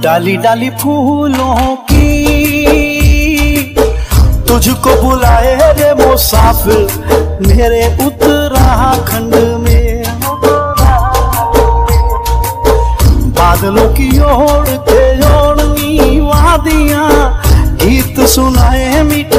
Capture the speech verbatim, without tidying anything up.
डाली डाली फूलों की तुझको बुलाए रे मुसाफिर मेरे उत्तराखंड में। बादलों की ओर के ओढ़नी वादियां गीत सुनाए मीठे